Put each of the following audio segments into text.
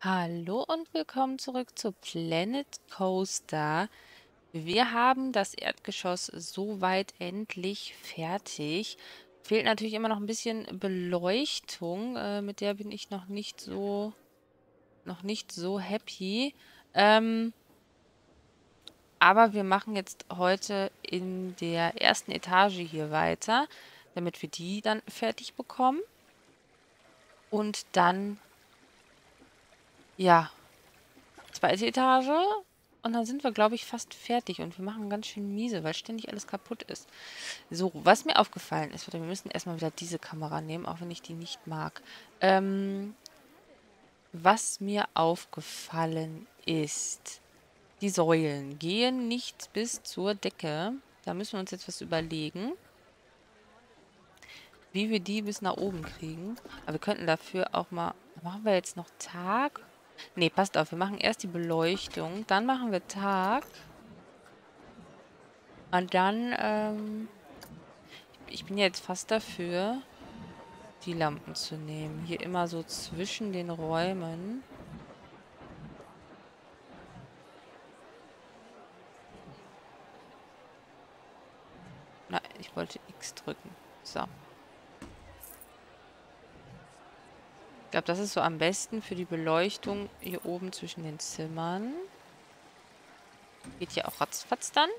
Hallo und willkommen zurück zu Planet Coaster. Wir haben das Erdgeschoss soweit endlich fertig. Fehlt natürlich immer noch ein bisschen Beleuchtung. Mit der bin ich noch nicht so happy. Ähm, aber wir machen jetzt heute in der ersten Etage hier weiter, damit wir die dann fertig bekommen. Und dann, ja, zweite Etage. Und dann sind wir, glaube ich, fast fertig. Und wir machen ganz schön miese, weil ständig alles kaputt ist. So, was mir aufgefallen ist, warte, wir müssen erstmal wieder diese Kamera nehmen, auch wenn ich die nicht mag. Was mir aufgefallen ist, die Säulen gehen nicht bis zur Decke. Da müssen wir uns jetzt was überlegen, wie wir die bis nach oben kriegen. Aber wir könnten dafür auch mal... Machen wir jetzt noch Tag? Nee, passt auf, wir machen erst die Beleuchtung, dann machen wir Tag. Und dann, ich bin ja jetzt fast dafür, die Lampen zu nehmen. Hier immer so zwischen den Räumen. Na, ich wollte X drücken. So. Ich glaube, das ist so am besten für die Beleuchtung hier oben zwischen den Zimmern. Geht hier auch ratzfatz dann.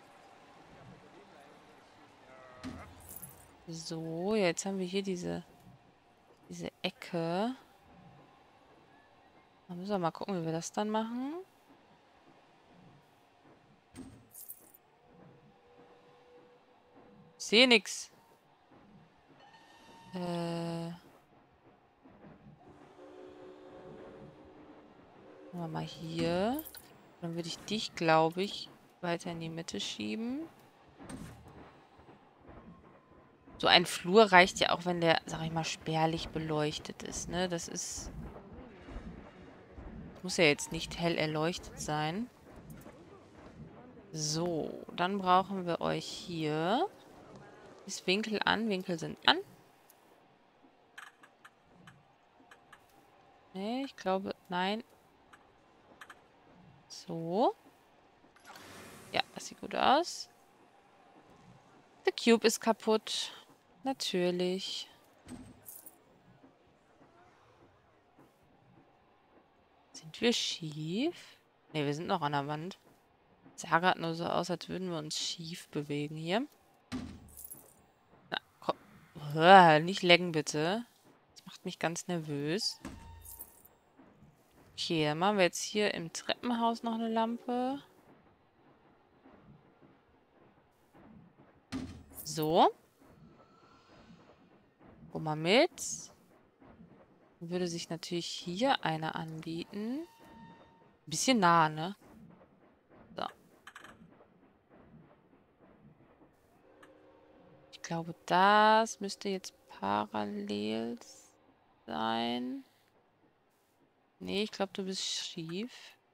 So, jetzt haben wir hier diese Ecke. Da müssen wir mal gucken, wie wir das dann machen. Ich sehe nix. Machen wir mal hier. Dann würde ich dich, glaube ich, weiter in die Mitte schieben. So ein Flur reicht ja auch, wenn der, sag ich mal, spärlich beleuchtet ist, ne? Muss ja jetzt nicht hell erleuchtet sein. So, dann brauchen wir euch hier. Ist Winkel an, Winkel sind an. Ne, ich glaube, nein. So. Ja, das sieht gut aus. The Cube ist kaputt. Natürlich. Sind wir schief? Ne, wir sind noch an der Wand. Sah gerade nur so aus, als würden wir uns schief bewegen hier. Na, komm. Nicht lecken, bitte. Das macht mich ganz nervös. Okay, dann machen wir jetzt hier im Treppenhaus noch eine Lampe. So. Guck mal mit. Würde sich natürlich hier eine anbieten. Ein bisschen nah, ne? So. Ich glaube, das müsste jetzt parallel sein. Nee, ich glaube, du bist schief.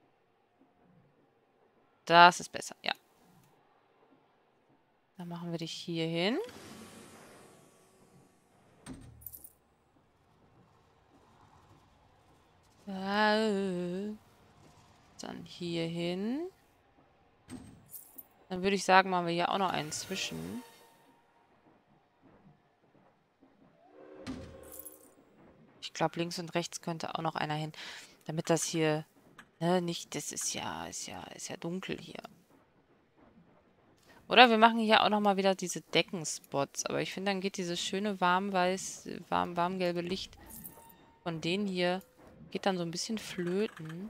Das ist besser, ja. Dann machen wir dich hier hin. Dann hier hin. Dann würde ich sagen, machen wir hier auch noch einen zwischen. Ich glaube, links und rechts könnte auch noch einer hin. Damit das hier, ne, nicht, das ist ja dunkel hier. Oder wir machen hier auch nochmal wieder diese Deckenspots. Aber ich finde, dann geht dieses schöne warmgelbe Licht von denen hier, geht dann so ein bisschen flöten.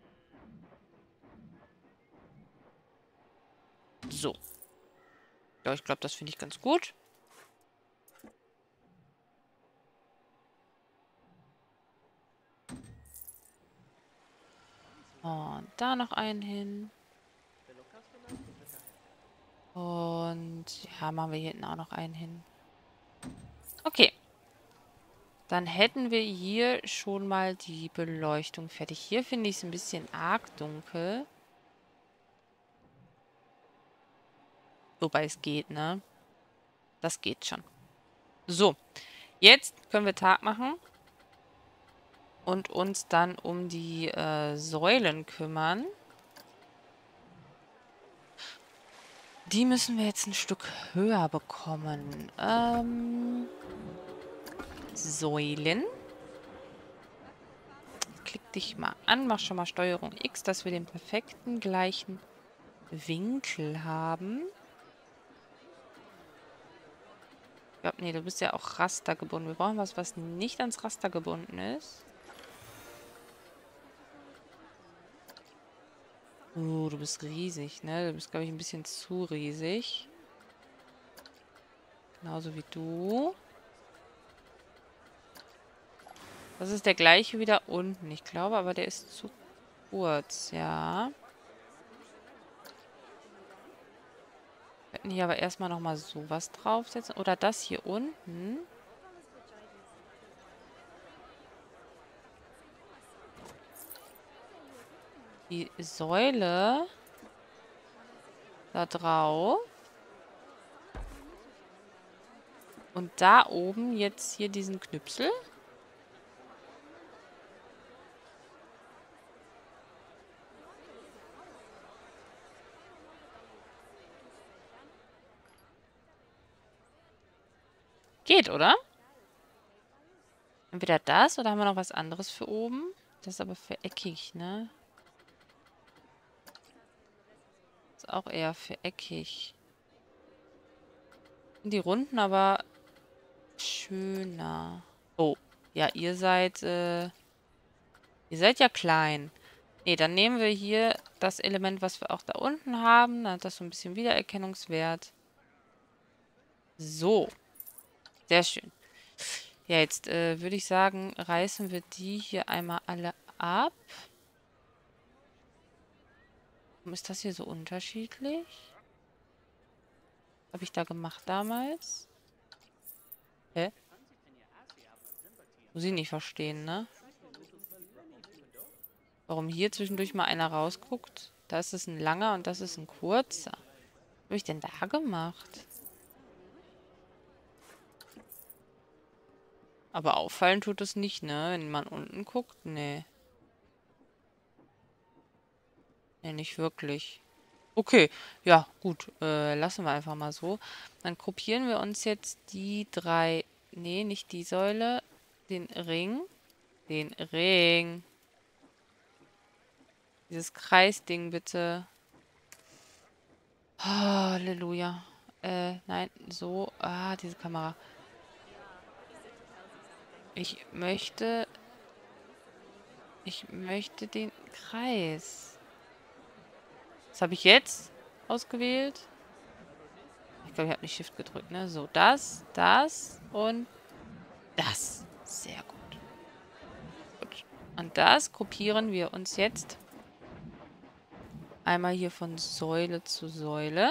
So. Ja, ich glaube, das finde ich ganz gut. Und da noch einen hin. Und ja, machen wir hier hinten auch noch einen hin. Okay. Dann hätten wir hier schon mal die Beleuchtung fertig. Hier finde ich es ein bisschen arg dunkel. Wobei es geht, ne? Das geht schon. So. Jetzt können wir Tag machen. und uns dann um die Säulen kümmern. Die müssen wir jetzt ein Stück höher bekommen. Säulen. Klick dich mal an, mach schon mal Steuerung X, dass wir den perfekten gleichen Winkel haben. Ich glaube, nee, du bist ja auch rastergebunden. Wir brauchen was, was nicht ans Raster gebunden ist. Du bist riesig, ne? Du bist, glaube ich, ein bisschen zu riesig. Genauso wie du. Das ist der gleiche wie da unten. Ich glaube, aber der ist zu kurz, ja. Wir könnten hier aber erstmal nochmal sowas draufsetzen. Oder das hier unten. Die Säule da drauf. Und da oben jetzt hier diesen Knüpsel. Geht, oder? Entweder das oder haben wir noch was anderes für oben? Das ist aber für eckig, ne? Ist auch eher für eckig. Die runden aber schöner. Oh, ja, ihr seid ja klein. Nee, dann nehmen wir hier das Element, was wir auch da unten haben. Dann hat das so ein bisschen Wiedererkennungswert. So, sehr schön. Ja, jetzt würde ich sagen, reißen wir die hier einmal alle ab. Warum ist das hier so unterschiedlich? Was habe ich da gemacht damals? Hä? Muss ich nicht verstehen, ne? Warum hier zwischendurch mal einer rausguckt? Da ist es ein langer und das ist ein kurzer. Was habe ich denn da gemacht? Aber auffallen tut es nicht, ne? Wenn man unten guckt, nee. Nee, nicht wirklich. Okay, ja, gut. Lassen wir einfach mal so. Dann kopieren wir uns jetzt die drei... Nee, nicht die Säule. Den Ring. Den Ring. Dieses Kreisding bitte. Halleluja. Nein, so. Ah, diese Kamera. Ich möchte... Ich möchte den Kreis. Was habe ich jetzt ausgewählt? Ich glaube, ich habe nicht Shift gedrückt, ne? So, das und das. Sehr gut. Gut. Und das kopieren wir uns jetzt einmal hier von Säule zu Säule.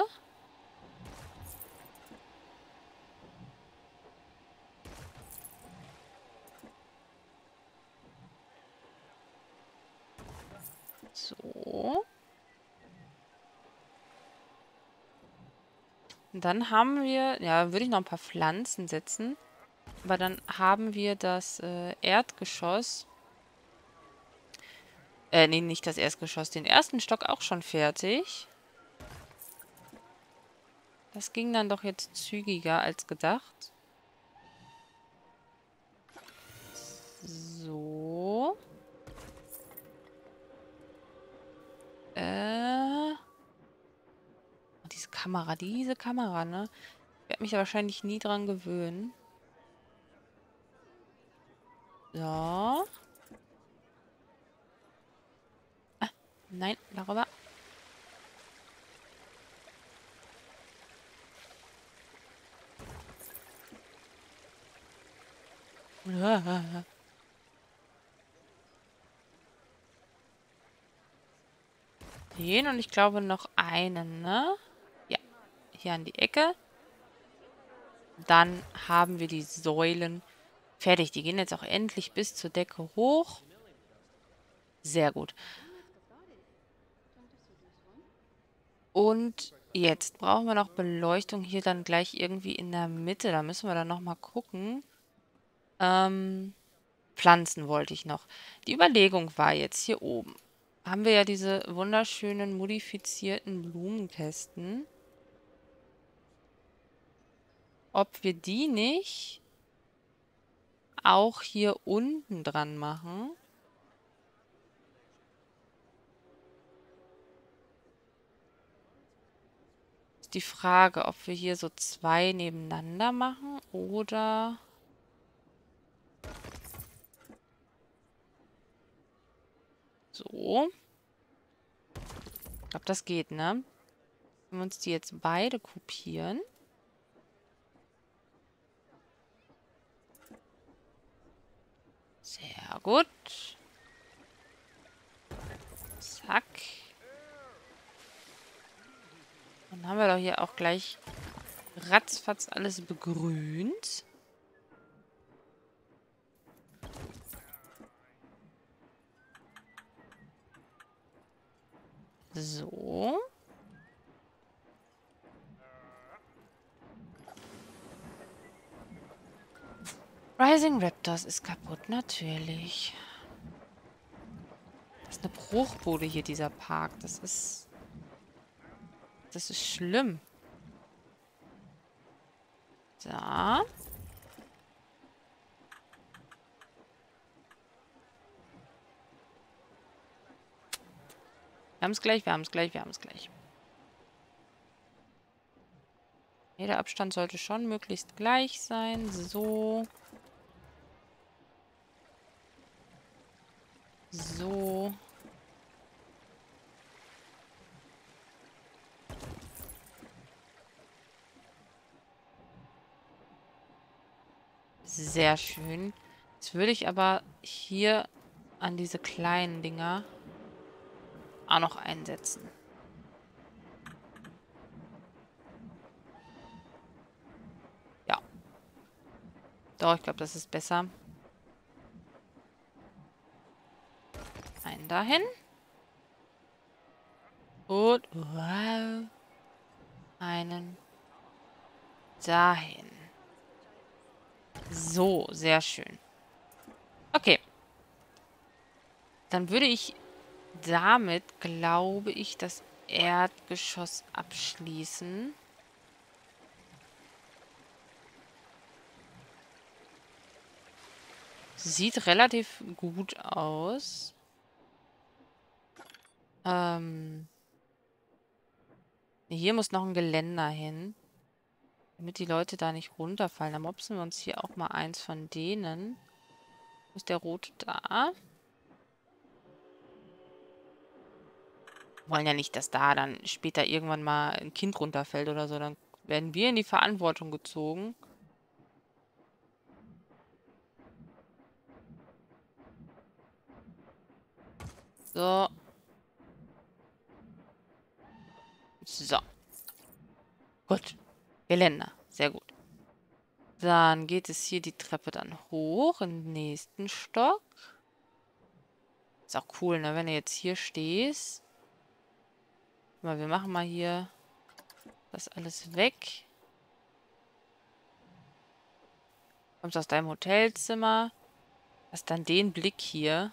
So. Und dann haben wir, ja, würde ich noch ein paar Pflanzen setzen. Aber dann haben wir das Erdgeschoss. Nee, nicht das Erdgeschoss. Den ersten Stock auch schon fertig. Das ging dann doch jetzt zügiger als gedacht. So. Diese Kamera, ne? Ich werde mich da wahrscheinlich nie dran gewöhnen. So. Nein, darüber. Den und ich glaube noch einen, ne? Ja, hier an die Ecke. Dann haben wir die Säulen fertig. Die gehen jetzt auch endlich bis zur Decke hoch. Sehr gut. Und jetzt brauchen wir noch Beleuchtung hier dann gleich irgendwie in der Mitte. Da müssen wir dann nochmal gucken. Pflanzen wollte ich noch. Die Überlegung war jetzt hier oben. Haben wir ja diese wunderschönen modifizierten Blumenkästen. Ob wir die nicht auch hier unten dran machen. Ist die Frage, ob wir hier so zwei nebeneinander machen oder so. Ich glaube, das geht, ne? Wenn wir uns die jetzt beide kopieren. Sehr gut. Zack. Dann haben wir doch hier auch gleich ratzfatz alles begrünt. So. Rising Raptors ist kaputt, natürlich. Das ist eine Bruchbude hier, dieser Park. Das ist schlimm. Da. Wir haben es gleich, wir haben es gleich, wir haben es gleich. Der Abstand sollte schon möglichst gleich sein. So. So. Sehr schön. Jetzt würde ich aber hier an diese kleinen Dinger auch noch einsetzen. Ja. Doch, ich glaube, das ist besser. Einen dahin. Und wow, einen dahin. So, sehr schön. Okay. Dann würde ich damit, glaube ich, das Erdgeschoss abschließen. Sieht relativ gut aus. Hier muss noch ein Geländer hin. Damit die Leute da nicht runterfallen. Dann mopsen wir uns hier auch mal eins von denen. Wo ist der rote da? Wir wollen ja nicht, dass da dann später irgendwann mal ein Kind runterfällt oder so. Dann werden wir in die Verantwortung gezogen. So. So. Gut. Geländer. Sehr gut. Dann geht es hier die Treppe dann hoch in den nächsten Stock. Ist auch cool, ne? Wenn du jetzt hier stehst. Guck mal, wir machen mal hier das alles weg. Kommst aus deinem Hotelzimmer. Hast dann den Blick hier.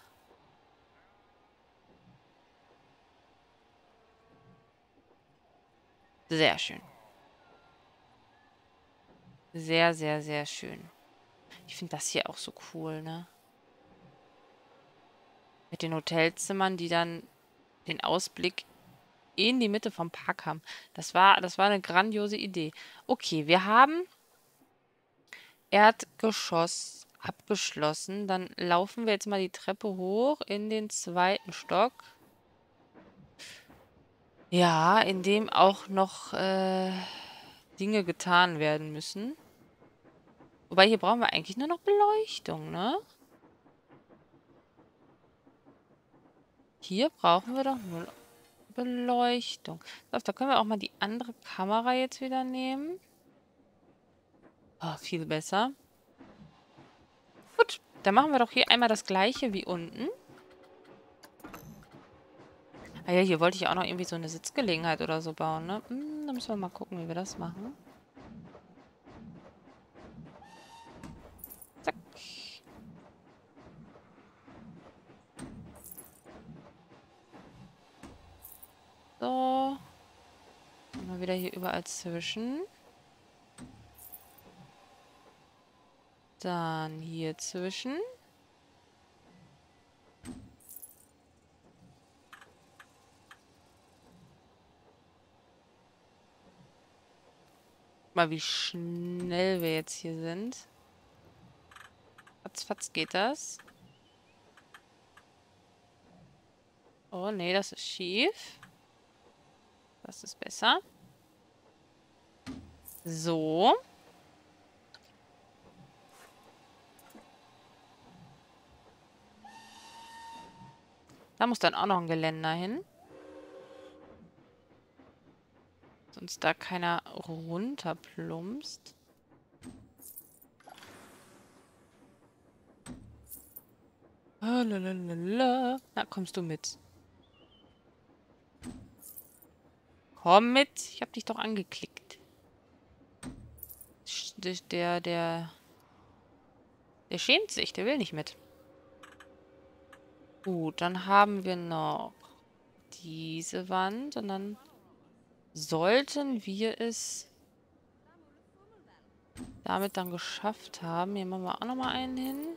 Sehr schön. Sehr, sehr, sehr schön. Ich finde das hier auch so cool, ne? Mit den Hotelzimmern, die dann den Ausblick in die Mitte vom Park haben. Das war eine grandiose Idee. Okay, wir haben Erdgeschoss abgeschlossen. Dann laufen wir jetzt mal die Treppe hoch in den zweiten Stock. Ja, in dem auch noch Dinge getan werden müssen. Wobei, hier brauchen wir eigentlich nur noch Beleuchtung, ne? Hier brauchen wir doch nur Beleuchtung. So, da können wir auch mal die andere Kamera jetzt wieder nehmen. Oh, viel besser. Gut, dann machen wir doch hier einmal das gleiche wie unten. Ah ja, hier wollte ich auch noch irgendwie so eine Sitzgelegenheit oder so bauen, ne? Da müssen wir mal gucken, wie wir das machen. Zack. Mal wieder hier überall zwischen. Dann hier zwischen. Mal, wie schnell wir jetzt hier sind. Fatzfatz geht das. Oh, nee, das ist schief. Das ist besser. So. Da muss dann auch noch ein Geländer hin. Sonst da keiner runterplumpst. Ah, lalalala. Na, kommst du mit? Komm mit. Ich hab dich doch angeklickt. Der schämt sich. Der will nicht mit. Gut, dann haben wir noch diese Wand. Und dann sollten wir es damit dann geschafft haben. Hier machen wir auch nochmal einen hin.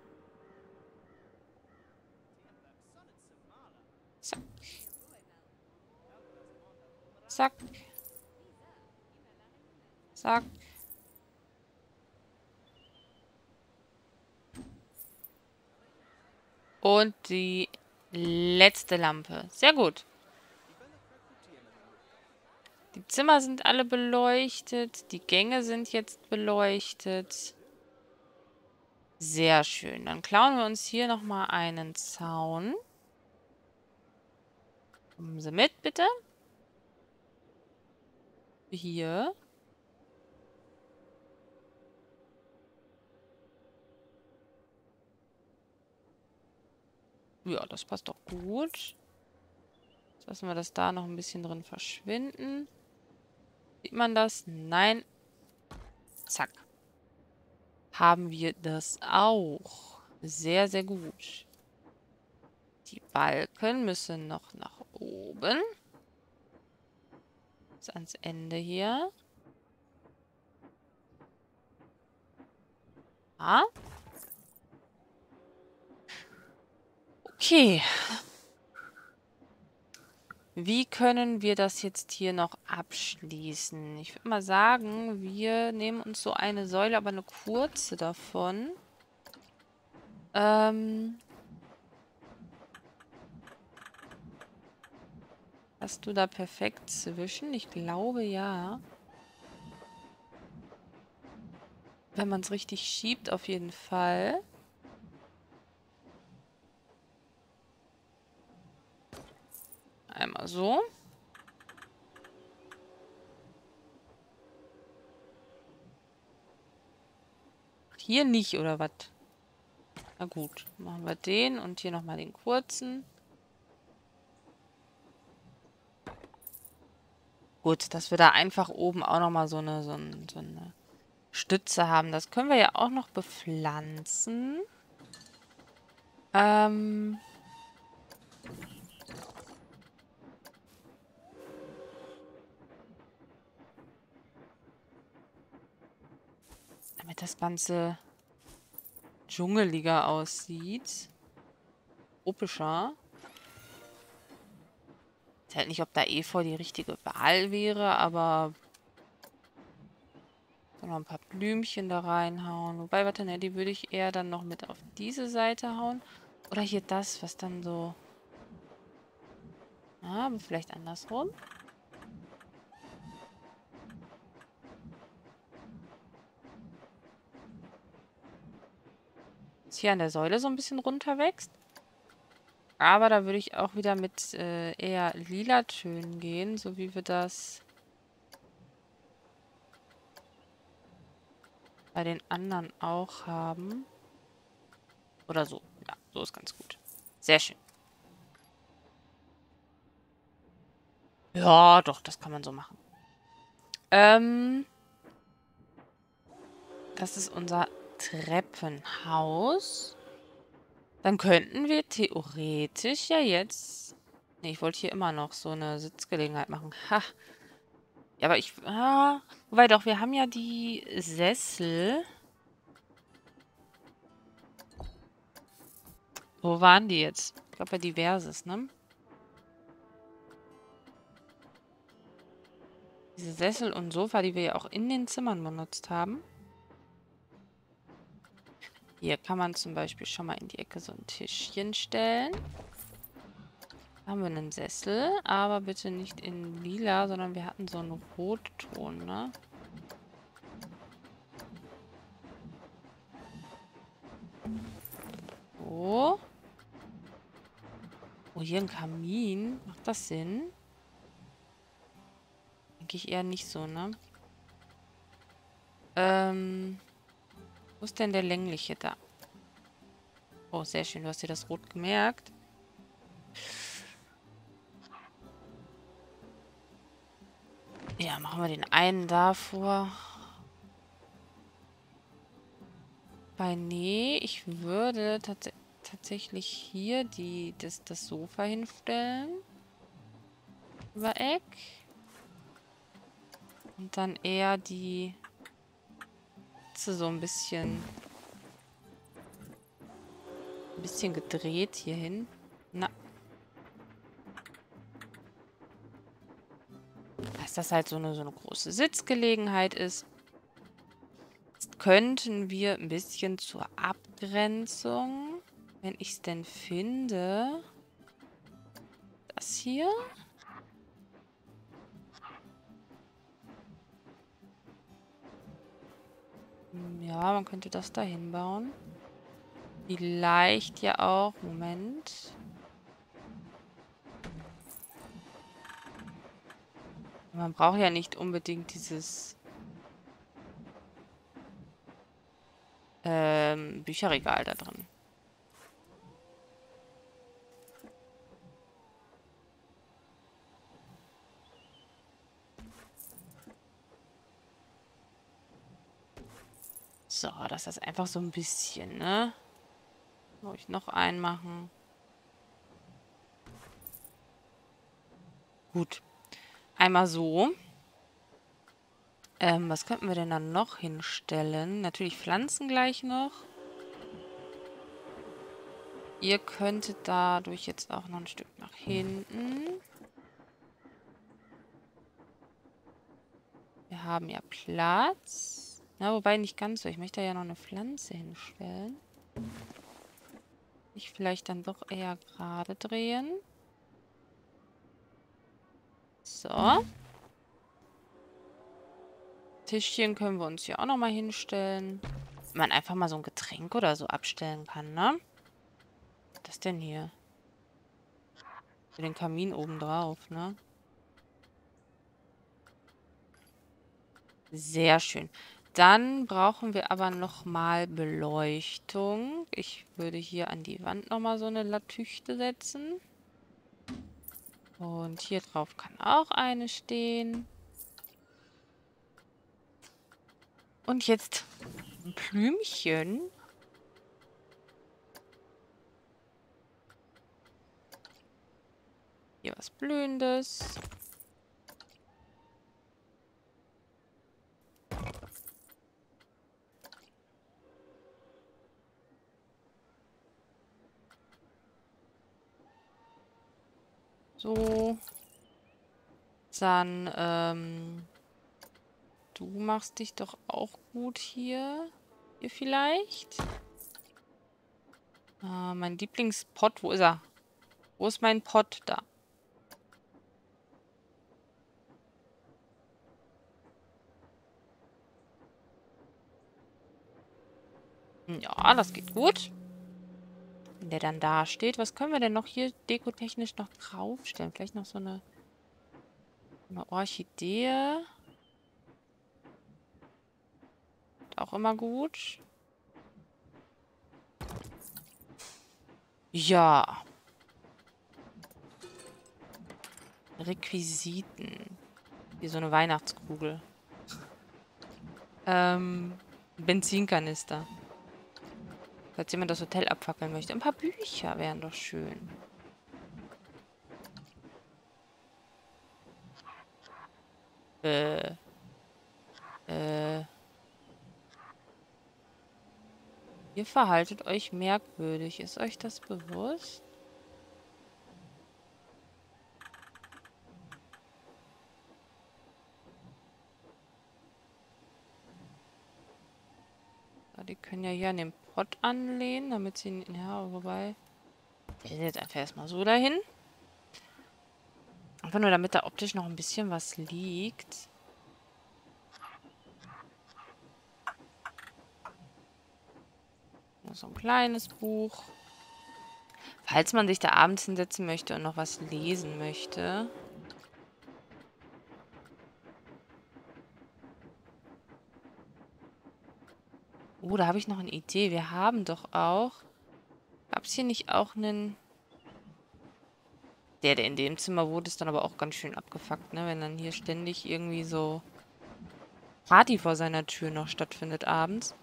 Zack. Zack. Zack. Und die letzte Lampe. Sehr gut. Die Zimmer sind alle beleuchtet. Die Gänge sind jetzt beleuchtet. Sehr schön. Dann klauen wir uns hier nochmal einen Zaun. Kommen Sie mit, bitte. Hier. Ja, das passt doch gut. Jetzt lassen wir das da noch ein bisschen drin verschwinden. Sieht man das? Nein. Zack. Haben wir das auch. Sehr, sehr gut. Die Balken müssen noch nach oben. Bis ans Ende hier. Ah. Okay. Wie können wir das jetzt hier noch abschließen? Ich würde mal sagen, wir nehmen uns so eine Säule, aber eine kurze davon. Hast du da perfekt zwischen? Ich glaube, ja. Wenn man es richtig schiebt, auf jeden Fall. Einmal so. Hier nicht, oder was? Na gut, machen wir den und hier nochmal den kurzen. Gut, dass wir da einfach oben auch nochmal so eine Stütze haben. Das können wir ja auch noch bepflanzen. Damit das Ganze dschungeliger aussieht. Tropischer. Ich weiß halt nicht, ob da Efeu die richtige Wahl wäre, aber noch ein paar Blümchen da reinhauen. Wobei, warte, ne, die würde ich eher dann noch mit auf diese Seite hauen. Oder hier das, was dann so... Ah, aber vielleicht andersrum. Jetzt hier an der Säule so ein bisschen runter wächst. Aber da würde ich auch wieder mit eher lila Tönen gehen, so wie wir das bei den anderen auch haben. Oder so. Ja, so ist ganz gut. Sehr schön. Ja, doch, das kann man so machen. Das ist unser Treppenhaus. Dann könnten wir theoretisch ja jetzt... Ne, ich wollte hier immer noch so eine Sitzgelegenheit machen. Ha. Ja, aber ich... wobei doch, wir haben ja die Sessel. Wo waren die jetzt? Ich glaube bei Diverses, ne? Diese Sessel und Sofa, die wir ja auch in den Zimmern benutzt haben. Hier kann man zum Beispiel schon mal in die Ecke so ein Tischchen stellen. Haben wir einen Sessel, aber bitte nicht in lila, sondern wir hatten so einen Rotton, ne? So. Oh, hier ein Kamin. Macht das Sinn? Denke ich eher nicht so, ne? Wo ist denn der längliche da? Oh, sehr schön. Du hast dir das Rot gemerkt. Ja, machen wir den einen davor. Weil, nee, ich würde tatsächlich hier das Sofa hinstellen. Über Eck. Und dann eher die so ein bisschen gedreht hier hin. Na. Dass das halt so eine große Sitzgelegenheit ist. Jetzt könnten wir ein bisschen zur Abgrenzung, wenn ich es denn finde, das hier. Ja, man könnte das da hinbauen. Vielleicht ja auch, Moment. Man braucht ja nicht unbedingt dieses Bücherregal da drin. So, das ist einfach so ein bisschen, ne? Soll ich noch einen machen? Gut. Einmal so. Was könnten wir denn dann noch hinstellen? Natürlich Pflanzen gleich noch. Ihr könntet dadurch jetzt auch noch ein Stück nach hinten. Wir haben ja Platz. Na, wobei nicht ganz so. Ich möchte ja noch eine Pflanze hinstellen. Ich vielleicht dann doch eher gerade drehen. So. Tischchen können wir uns hier auch nochmal hinstellen. Wenn man einfach mal so ein Getränk oder so abstellen kann, ne? Was ist das denn hier? Für den Kamin oben drauf, ne? Sehr schön. Dann brauchen wir aber nochmal Beleuchtung. Ich würde hier an die Wand nochmal so eine Latüchte setzen. Und hier drauf kann auch eine stehen. Und jetzt ein Blümchen. Hier was Blühendes. So. Dann, du machst dich doch auch gut hier. Hier vielleicht. Mein Lieblingspot, wo ist er? Wo ist mein Pot? Da. Ja, das geht gut. Wenn der dann da steht. Was können wir denn noch hier dekotechnisch noch draufstellen? Vielleicht noch so eine Orchidee. Auch immer gut. Ja. Requisiten. Wie so eine Weihnachtskugel. Benzinkanister. Falls jemand das Hotel abfackeln möchte. Ein paar Bücher wären doch schön. Äh, äh. Ihr verhaltet euch merkwürdig. Ist euch das bewusst? Ja, die können ja hier an den Pott anlehnen, damit sie... Ja, wobei... Ich stelle jetzt einfach erstmal so dahin. Einfach nur, damit da optisch noch ein bisschen was liegt. So ein kleines Buch. Falls man sich da abends hinsetzen möchte und noch was lesen möchte. Oh, da habe ich noch eine Idee. Wir haben doch auch... Gab es hier nicht auch einen... Der in dem Zimmer wohnt, ist dann aber auch ganz schön abgefuckt, ne? Wenn dann hier ständig irgendwie so Party vor seiner Tür noch stattfindet abends.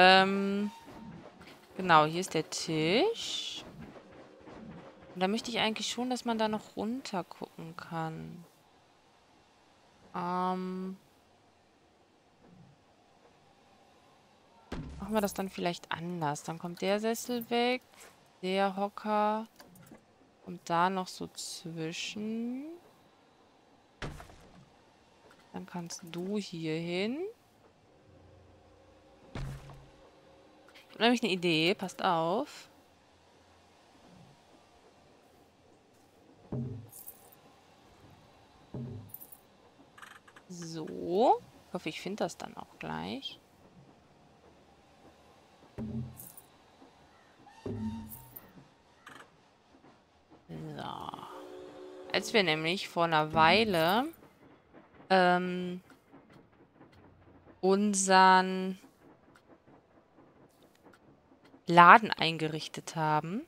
Genau, hier ist der Tisch. Und da möchte ich eigentlich schon, dass man da noch runter gucken kann. Machen wir das dann vielleicht anders. Dann kommt der Sessel weg. Der Hocker. Kommt da noch so zwischen. Dann kannst du hier hin. Ich habe nämlich eine Idee. Passt auf. So. Ich hoffe, ich finde das dann auch gleich. So. Als wir nämlich vor einer Weile unseren Laden eingerichtet haben,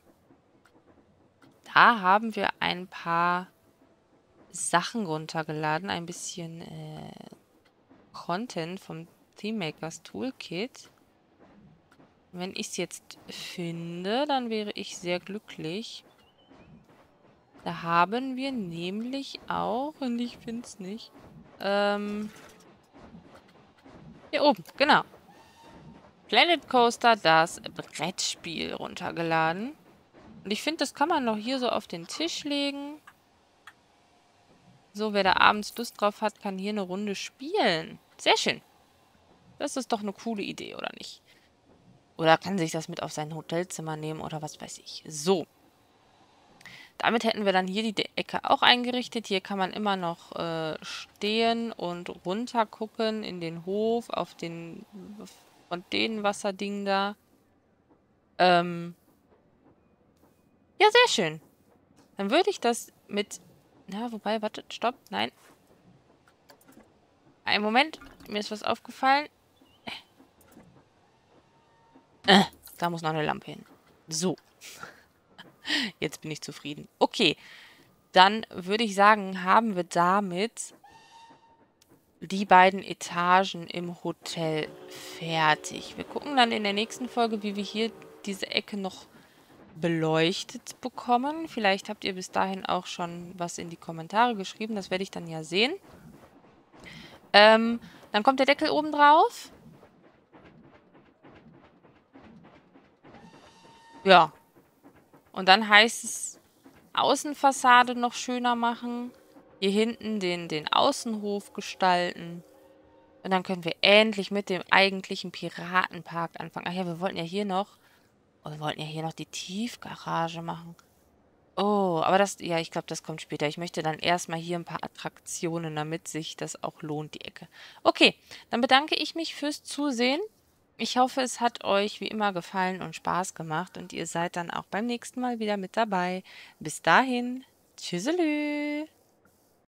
da haben wir ein paar Sachen runtergeladen, ein bisschen Content vom ThemeMakers Toolkit. Wenn ich es jetzt finde, dann wäre ich sehr glücklich. Da haben wir nämlich auch, und ich finde es nicht, hier oben, genau. Planet Coaster, das Brettspiel runtergeladen. Und ich finde, das kann man noch hier so auf den Tisch legen. So, wer da abends Lust drauf hat, kann hier eine Runde spielen. Sehr schön. Das ist doch eine coole Idee, oder nicht? Oder kann sich das mit auf sein Hotelzimmer nehmen oder was weiß ich. So. Damit hätten wir dann hier die Ecke auch eingerichtet. Hier kann man immer noch stehen und runter gucken in den Hof auf den Fontänenwasserding da. Ja, sehr schön. Dann würde ich das mit... Na, wobei, warte, stopp, nein. Einen Moment, mir ist was aufgefallen. Da muss noch eine Lampe hin. So. Jetzt bin ich zufrieden. Okay, dann würde ich sagen, haben wir damit die beiden Etagen im Hotel fertig. Wir gucken dann in der nächsten Folge, wie wir hier diese Ecke noch beleuchtet bekommen. Vielleicht habt ihr bis dahin auch schon was in die Kommentare geschrieben. Das werde ich dann ja sehen. Dann kommt der Deckel oben drauf. Ja. Und dann heißt es, Außenfassade noch schöner machen. Hier hinten den Außenhof gestalten. Und dann können wir endlich mit dem eigentlichen Piratenpark anfangen. Ach ja, wir wollten ja hier noch... Oh, wir wollten ja hier noch die Tiefgarage machen. Oh, aber das... Ja, ich glaube, das kommt später. Ich möchte dann erstmal hier ein paar Attraktionen, damit sich das auch lohnt, die Ecke. Okay, dann bedanke ich mich fürs Zusehen. Ich hoffe, es hat euch wie immer gefallen und Spaß gemacht und ihr seid dann auch beim nächsten Mal wieder mit dabei. Bis dahin, tschüsselü!